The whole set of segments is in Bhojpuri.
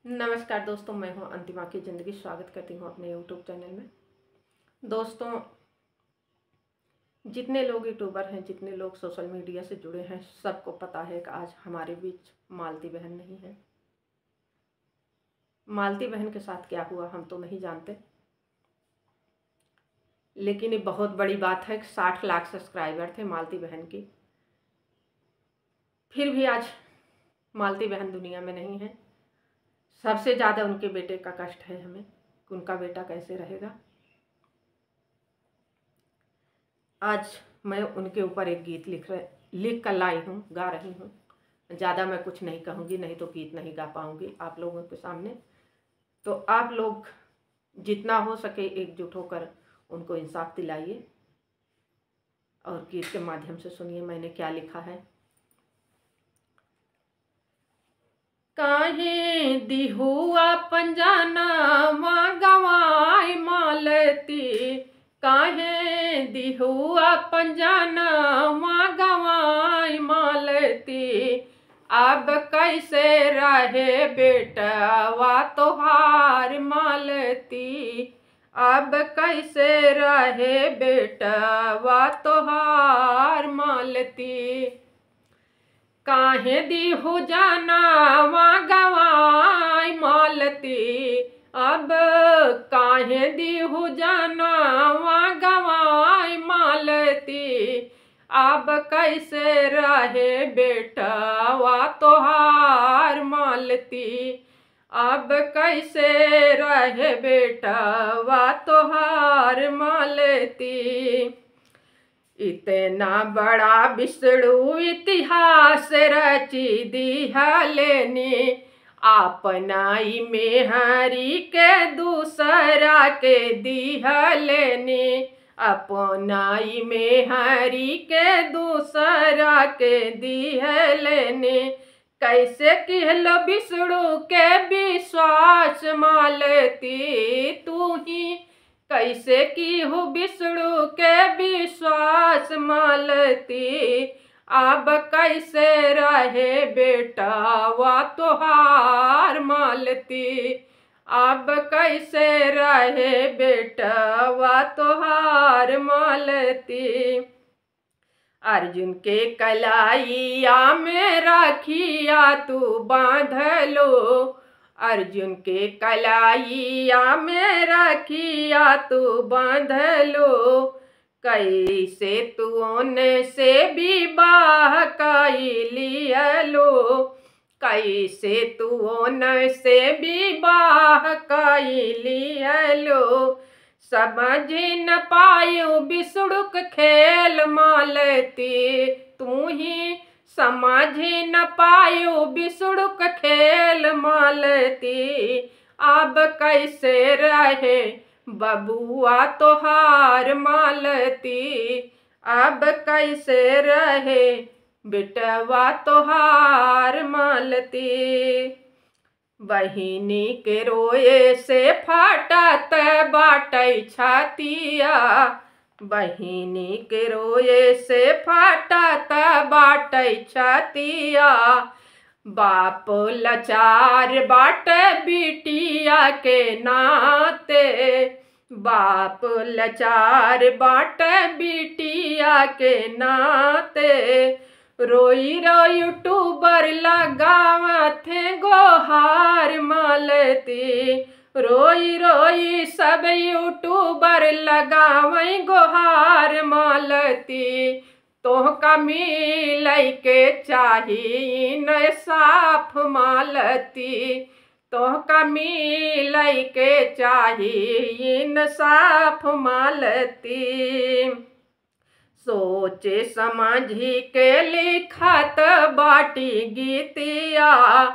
नमस्कार दोस्तों, मैं हूं अंतिमा की ज़िंदगी। स्वागत करती हूं अपने यूट्यूब चैनल में। दोस्तों, जितने लोग यूट्यूबर हैं, जितने लोग सोशल मीडिया से जुड़े हैं, सबको पता है कि आज हमारे बीच मालती बहन नहीं है। मालती बहन के साथ क्या हुआ हम तो नहीं जानते, लेकिन ये बहुत बड़ी बात है कि 60 लाख सब्सक्राइबर थे मालती बहन की। फिर भी आज मालती बहन दुनिया में नहीं है। सबसे ज़्यादा उनके बेटे का कष्ट है हमें कि उनका बेटा कैसे रहेगा। आज मैं उनके ऊपर एक गीत लिख कर लाई हूँ, गा रही हूँ। ज़्यादा मैं कुछ नहीं कहूँगी, नहीं तो गीत नहीं गा पाऊँगी आप लोगों के सामने। तो आप लोग जितना हो सके एकजुट होकर उनको इंसाफ दिलाइए और गीत के माध्यम से सुनिए मैंने क्या लिखा है। काहे दिहुआ पंजाना माँ गवाई मालती, काहे दिहुआ पंजाना माँ गवाई मालती। अब कैसे रहे बेटवा तोहार मालती, अब कैसे रहे बेटवा तोहार मालती। काहे दिहु जाना माँ गवाई मालती, अब काहे दिहु जाना माँ गवाई मालती। अब कैसे रहे बेटवा तोहार मालती, अब कैसे रहे बेटवा तोहार मालती। इतना बड़ा विष्णु इतिहास रची दिहलेनी, अपनाई मेहरी के दूसरा के दिहलेनी, अपनाई मेहरी के दूसरा के दिहलेनी। कैसे कहलो विष्णु के विश्वास मालती, तू ही कैसे की हो विष्णु के विश्वास मालती। अब कैसे रहे बेटवा तोहार मालती, अब कैसे रहे बेटवा तोहार मालती। अर्जुन के कलाइया में राखिया तू बांधलो, अर्जुन के कलाइया में रखिया तू बांधलो। कैसे तून से विवाह कैलियलो, कैसे तून से विवाह कैलियलो। समझ न पायो विष्णु खेल मालती, तू ही समझ न पायो विष्णु खेल मालती। अब कैसे रहे बबुआ तोहार मालती, अब कैसे रहे बेटवा तोहार मालती। बहिनी के रोए से फाटत बाटै छातिया, बहिनी के रोए से फाटत बाटै छातिया। बाप लाचार बाट बिटिया के नाते, बाप लाचार बाट बिटिया के नाते। रोई रोई यूट्यूबर लगावत गोहार मालती, रोई रोई सब यूट्यूबर लगावई गोहार मालती। तोहका मिलई के चाही न साफ मालती, तोहका मिलई के चाही न साफ मालती। सोचे समझी के लिखत बाटी गीतिया,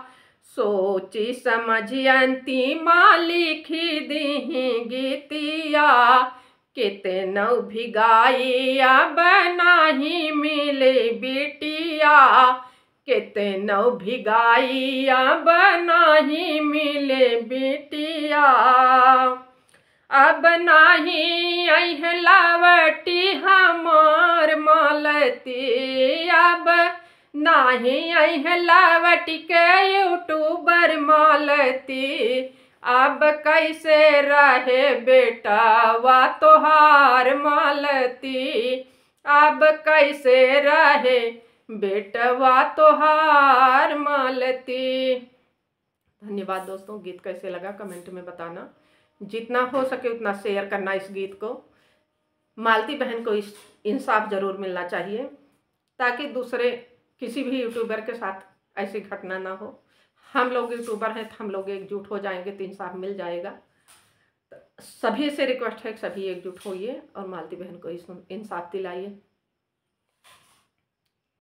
सोची समझी अंतिमा लिखी दीही गीतिया। कितनौ भिगाइया बनाही मिले बिटिया, कितनौ भिगाइया बनाही मिले बिटिया। अब नाही अहलावटी हमार मालती, अब नाही आई है लावट के यूट्यूबर मालती, अब कैसे रहे बेटा वा तोहार मालती, अब कैसे रहे बेटवा तोहार मालती। धन्यवाद दोस्तों। गीत कैसे लगा कमेंट में बताना, जितना हो सके उतना शेयर करना इस गीत को। मालती बहन को इस इंसाफ ज़रूर मिलना चाहिए, ताकि दूसरे किसी भी यूट्यूबर के साथ ऐसी घटना ना हो। हम लोग यूट्यूबर हैं तो हम लोग एकजुट हो जाएंगे तो इंसाफ मिल जाएगा। सभी से रिक्वेस्ट है कि सभी एकजुट होइए और मालती बहन को इंसाफ दिलाइए।